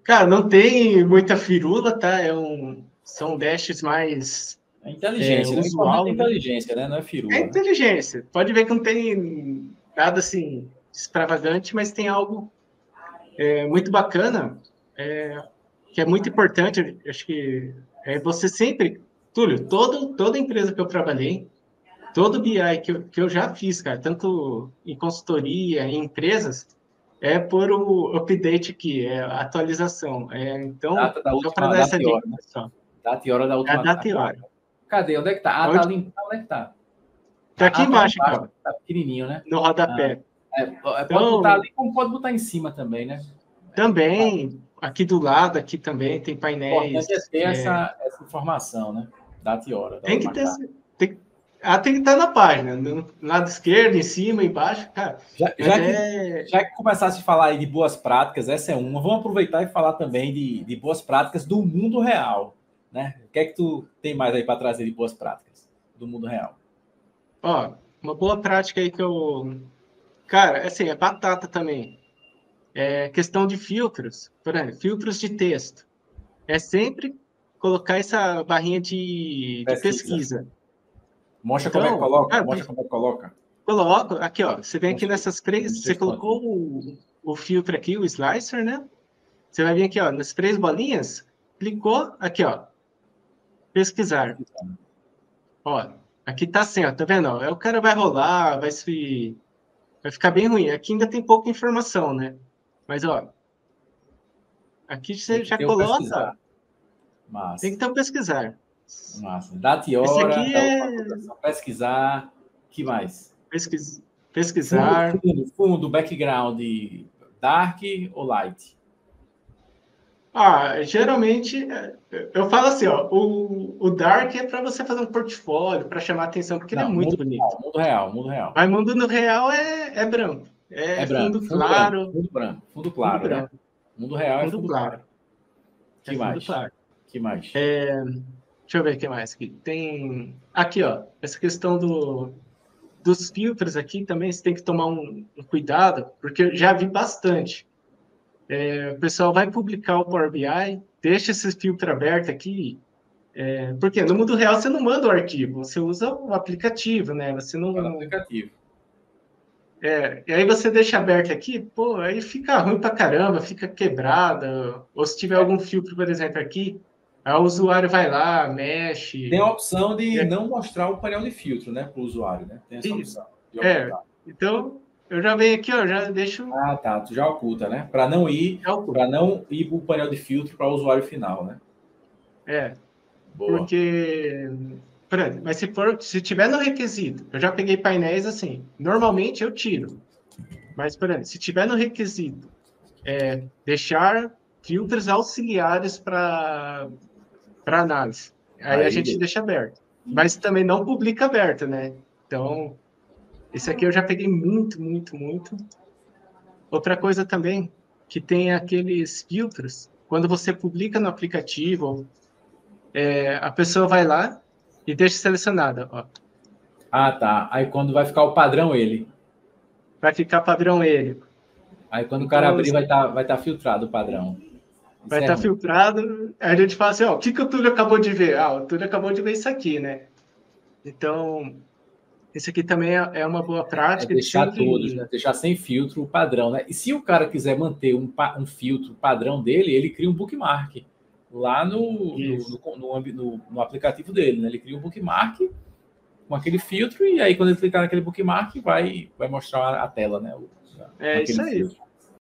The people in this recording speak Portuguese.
Cara, não tem muita firula, tá? São dashes mais É inteligência, né? usual, É né? inteligência, né? Não é firula, É né? inteligência. Pode ver que não tem nada assim extravagante, mas tem algo muito bacana, que é muito importante. Acho que você sempre, Túlio, toda empresa que eu trabalhei, todo BI que eu já fiz, cara, tanto em consultoria, em empresas, é por o update aqui, é a atualização. Então, Data da só para última, dar essa data e dica, hora, né? pessoal. Data e hora da É a última. data e hora. Cadê? Onde é que tá? Ah, tá Onde? ali. Onde é que tá? Tá aqui Tá lá embaixo, aqui, embaixo, ó, tá pequenininho, né? no Ah, rodapé. pode botar Então, ali, como pode botar em cima também, né? Claro. também, aqui do lado, aqui também tem O importante é painéis. ter essa informação, né? Data e hora da Tem que última ter. carta. Tem que estar na página, no lado esquerdo, em cima, embaixo, cara. Já, Mas já que já que começasse a falar aí de boas práticas, essa é uma. Vamos aproveitar e falar também de boas práticas do mundo real, né? O que é que tu tem mais aí para trazer de boas práticas do mundo real? Ó, uma boa prática aí que eu. Cara, assim, é batata também. É questão de filtros. Por exemplo, filtros de texto. É sempre colocar essa barrinha de Pesquisa. pesquisa. Mostra como é que Então, coloca. cara, Mostra como é que coloca. coloco aqui, ó. Você vem aqui Mostrei. nessas três. Mostrei Você colocou expandido. o filtro aqui, o slicer, né? Você vai vir aqui, ó, nas três bolinhas. Clicou, aqui, ó. Pesquisar. Ó, aqui tá assim, ó, tá vendo? Ó, o cara vai rolar, vai ficar bem ruim. Aqui ainda tem pouca informação, né? Mas, ó, aqui Tem você que já ter o coloca, ó, pesquisar. tem Massa. que ter o pesquisar. Massa. Data e Esse hora aqui da última é atualização. Pesquisar. Que mais? pesquisar. Fundo, background, dark ou light? Ah, geralmente, eu falo assim, ó, o Dark é para você fazer um portfólio, para chamar atenção, porque ele é Não, muito bonito. mundo real, mundo real. Mas mundo no real é branco. É É branco, fundo claro, fundo branco, fundo fundo claro, né? branco, Mundo real é fundo fundo claro. claro. É Que fundo mais? claro. Que mais? Deixa eu ver o que mais aqui. Tem aqui, ó, essa questão dos filtros aqui também você tem que tomar um cuidado, porque eu já vi bastante. O pessoal vai publicar o Power BI, deixa esse filtro aberto aqui, porque no mundo real você não manda o arquivo, você usa o aplicativo, né? Você Para não. aplicativo. E aí você deixa aberto aqui, pô, aí fica ruim pra caramba, fica quebrada. Ou se tiver algum filtro, por exemplo, aqui, aí o usuário vai lá, Tem mexe. a opção de É, não mostrar o painel de filtro, né, para o usuário, né? Tem essa isso. opção de ocultar. Então, eu já venho aqui, ó, já deixo Ah, tá. Tu já oculta, né? Para cálculo. não ir para o painel de filtro para o usuário final, né? É, Boa. porque. Mas se tiver no requisito, eu já peguei painéis assim. Normalmente eu tiro. Mas, por exemplo, se tiver no requisito, deixar filtros auxiliares para análise. Aí a gente Aí, deixa aberto. Mas também não publica aberto, né? Então, esse aqui eu já peguei muito, muito, muito. Outra coisa também, que tem aqueles filtros, quando você publica no aplicativo, a pessoa vai lá e deixa selecionada, ó. ah, tá. Aí quando vai ficar o padrão ele. Vai ficar padrão ele. Aí quando o cara Então, abrir vai tá filtrado o padrão. vai Isso é estar ruim. filtrado. Aí a gente fala assim, ó, o que que o Túlio acabou de ver? Ah, o Túlio acabou de ver isso aqui, né? Então, esse aqui também é uma boa É prática de deixar todos, né? sempre. Deixar sem filtro o padrão, né? E se o cara quiser manter um filtro padrão dele, ele cria um bookmark lá Isso. no aplicativo dele, né? Ele cria um bookmark com aquele filtro e aí quando ele clicar naquele bookmark vai mostrar a tela, né? Com É isso aquele aí. filtro.